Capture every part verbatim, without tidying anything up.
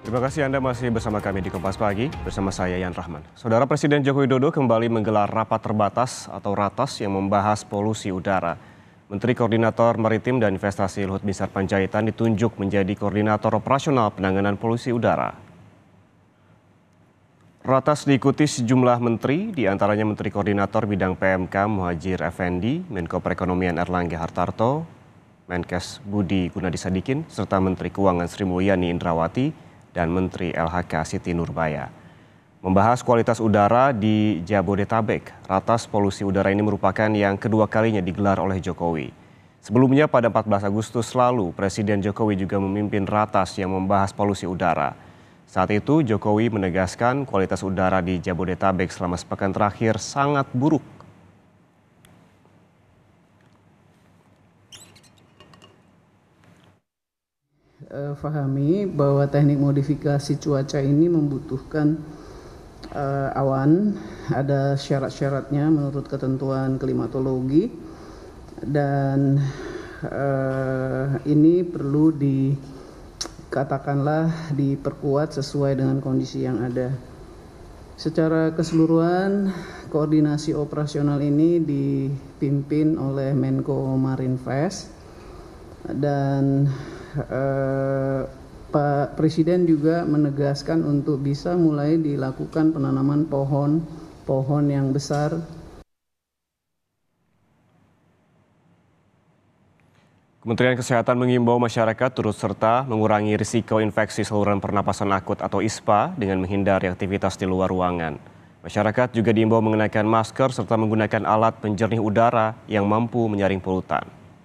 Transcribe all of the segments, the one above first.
Terima kasih Anda masih bersama kami di Kompas Pagi, bersama saya Yan Rahman. Saudara Presiden Joko Widodo kembali menggelar rapat terbatas atau ratas yang membahas polusi udara. Menteri Koordinator Maritim dan Investasi Luhut Binsar Panjaitan ditunjuk menjadi Koordinator Operasional Penanganan Polusi Udara. Ratas diikuti sejumlah menteri, diantaranya Menteri Koordinator Bidang P M K Muhadjir Effendi, Menko Perekonomian Erlangga Hartarto, Menkes Budi Gunadisadikin, serta Menteri Keuangan Sri Mulyani Indrawati, dan Menteri L H K Siti Nurbaya. Membahas kualitas udara di Jabodetabek, ratas polusi udara ini merupakan yang kedua kalinya digelar oleh Jokowi. Sebelumnya pada empat belas Agustus lalu, Presiden Jokowi juga memimpin ratas yang membahas polusi udara. Saat itu Jokowi menegaskan kualitas udara di Jabodetabek selama sepekan terakhir sangat buruk. Fahami bahwa teknik modifikasi cuaca ini membutuhkan uh, awan, ada syarat-syaratnya menurut ketentuan klimatologi, dan uh, ini perlu dikatakanlah diperkuat sesuai dengan kondisi yang ada. Secara keseluruhan, koordinasi operasional ini dipimpin oleh Menko Marinvest, dan Uh, Pak Presiden juga menegaskan untuk bisa mulai dilakukan penanaman pohon-pohon yang besar. Kementerian Kesehatan mengimbau masyarakat turut serta mengurangi risiko infeksi saluran pernapasan akut atau I S P A dengan menghindari aktivitas di luar ruangan. Masyarakat juga diimbau mengenakan masker serta menggunakan alat penjernih udara yang mampu menyaring polutan.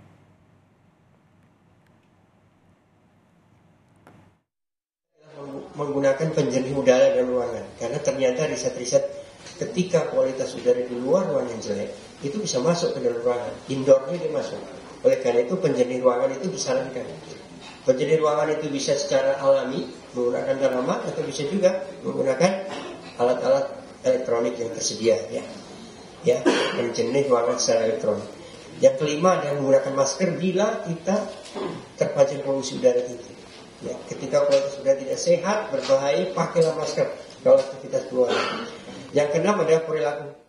Menggunakan penjernih udara dalam ruangan, karena ternyata riset-riset ketika kualitas udara di luar ruangan jelek itu bisa masuk ke dalam ruangan, indoornya dia masuk. Oleh karena itu penjernih ruangan itu disarankan. Penjernih ruangan itu bisa secara alami menggunakan tanaman atau bisa juga menggunakan alat-alat elektronik yang tersedia, ya, ya penjernih ruangan secara elektronik. Yang kelima adalah menggunakan masker bila kita terpajan polusi udara tinggi. Ya, ketika kualitas udara tidak sehat, berbahaya, pakailah masker kalau aktivitas keluar. Yang keenam adalah perilaku